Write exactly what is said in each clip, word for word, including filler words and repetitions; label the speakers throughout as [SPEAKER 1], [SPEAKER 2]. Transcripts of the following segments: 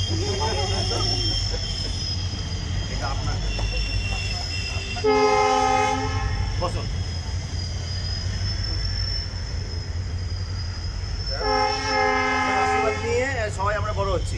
[SPEAKER 1] এটা আপনার পছন্দ। আশীর্বাদ নিয়ে সবাই আমরা বড় হচ্ছি।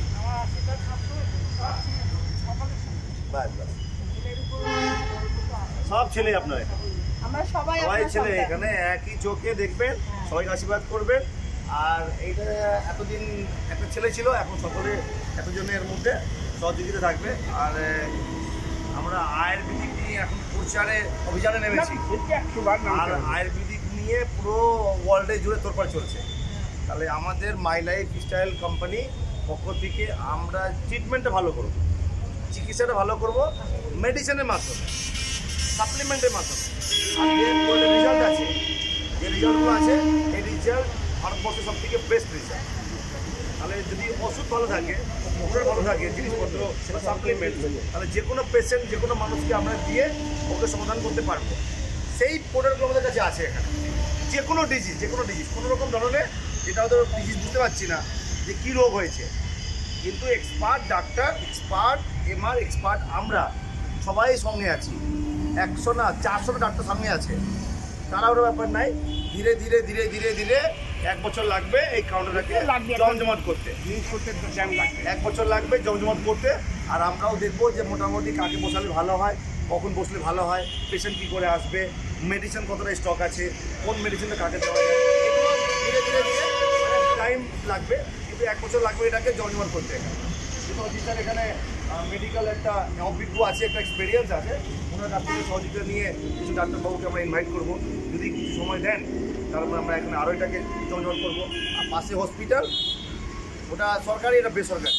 [SPEAKER 1] সব ছেলে আপনার
[SPEAKER 2] আমরা সবাই
[SPEAKER 1] সবাই ছেলে এখানে একই চোখে দেখবেন, সবাইকে আশীর্বাদ করবেন। আর এইটা এতদিন একটা ছেলে ছিল, এখন সকলে এতজনের মধ্যে সহযোগিতা থাকবে। আর আমরা আয়ুর্বেদিক নিয়ে এখন প্রচারে অভিযানে নেমেছি, আর আয়ুর্বেদিক নিয়ে পুরো ওয়ার্ল্ডে জুড়ে তোরপাড় চলছে। তাহলে আমাদের মাই লাইফ স্টাইল কোম্পানি পক্ষ থেকে আমরা ট্রিটমেন্টটা ভালো করব, চিকিৎসাটা ভালো করব, মেডিসিনের মাধ্যমে, সাপ্লিমেন্টের মাধ্যমে। আর যে রেজাল্ট আছে, যে রেজাল্টগুলো আছে, এই রেজাল্ট ভারতবর্ষের সব থেকে বেস্ট রেজাল্ট। তাহলে যদি ওষুধ ভালো থাকে, ওষুধ ভালো থাকে, জিনিসপত্র সাপ্লিমেন্ট, তাহলে যে কোনো পেশেন্ট, যে কোনো মানুষকে আমরা দিয়ে ওকে সমাধান করতে পারবো। সেই প্রোডাক্টগুলো আমাদের কাছে আছে এখানে। যে কোনো ডিজিজ, যে কোনো ডিজিজ, কোনো রকম ধরনের, যেটা হয়তো ডিজিজ বুঝতে পারছি না যে কী রোগ হয়েছে, কিন্তু expert doctor, expert MR, expert আমরা সবাই সঙ্গে আছি। একশো না চারশো ডাক্তার সঙ্গে আছে, তারা ওর ব্যাপার নাই। ধীরে ধীরে ধীরে ধীরে ধীরে এক বছর লাগবে এই কাউন্টারটাকে জমজমাট করতে, এক বছর লাগবে জমজমাট করতে। আর আমরাও দেখবো যে মোটামুটি কাকে বসালে ভালো হয়, কখন বসলে ভালো হয়, পেশেন্ট কী করে আসবে, মেডিসিন কতটা স্টক আছে, কোন মেডিসিনটা কাকে দেওয়া যায়, এগুলো ধীরে ধীরে ধীরে টাইম লাগবে, কিন্তু এক বছর লাগবে এটাকে জমজমাট করতে। কিন্তু অফিসার এখানে মেডিকেল একটা অভিজ্ঞ আছে, একটা এক্সপিরিয়েন্স আছে, ওনার কাছ থেকে সহযোগিতা নিয়ে কিছু ডাক্তারবাবুকে আমরা ইনভাইট করবো। যদি কিছু সময় দেন তারপরে আমরা এখানে আরও এটাকে জমজমাট করবো। আর পাশে হসপিটাল, ওটা সরকারি, এটা বেসরকারি।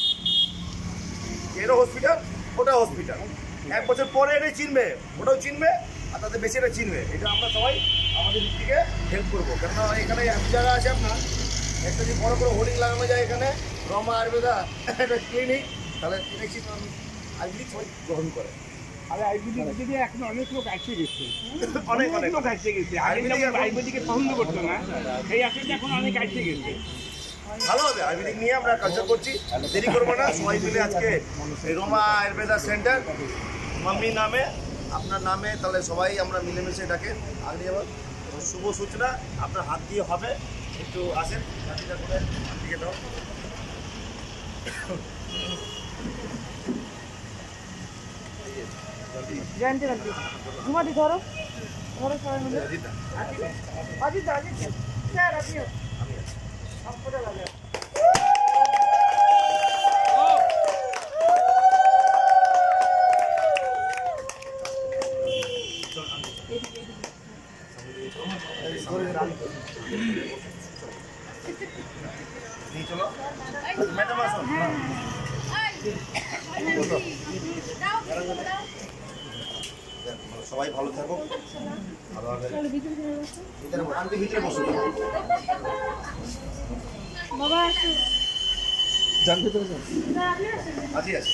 [SPEAKER 1] এরও হসপিটাল, ওটা হসপিটাল। এক বছর পরে এটাই চিনবে, ওটাও চিনবে, আর তাদের বেশি এটা চিনবে। এটা আমরা সবাই আমাদের দিক থেকে হেল্প করবো। কেননা এখানে এক জায়গা আছে আপনার, একটা যদি বড় করে হোর্ডিং লাগানো যায় এখানে রমা আয়ুর্বেদা একটা ক্লিনিক, তাহলে দেখছি আয়ুর্বেদিক সবাই গ্রহণ করে।
[SPEAKER 3] আর আয়ুর্বেদিক যদি এখন অনেক লোক আসছে গেছে,
[SPEAKER 1] অনেক অনেক
[SPEAKER 3] লোক আসছে গেছে। আগে যেমন আয়ুর্বেদিকে পছন্দ করতো না, সেই আসলে এখন অনেক আসছে গেছে।
[SPEAKER 1] ভালো হবে, আয়ুর্বেদিক নিয়ে আমরা কালচার করছি, দেরি করবো না। সবাই মিলে আজকে এই রমা আয়ুর্বেদা সেন্টার মাম্মি নামে, আপনার নামে, তাহলে সবাই আমরা মিলেমিশে এটাকে আগে যাবো। শুভ সূচনা আপনার হাত দিয়ে হবে, একটু আসেন হাতিটা করে দিকে দাও।
[SPEAKER 2] জয়ন্তী গান্ধী ঘুমাদি ধরো ধরো সবাই মিলে। অজিত অজিত স্যার আপনিও সবকটা লাগে।
[SPEAKER 1] চলো ম্যাডাম আসুন। সবাই ভালো থাকো, ভিতরে বসো
[SPEAKER 2] বাবা আসুন,
[SPEAKER 3] জানতে পেরেছেন
[SPEAKER 1] আছি আছি।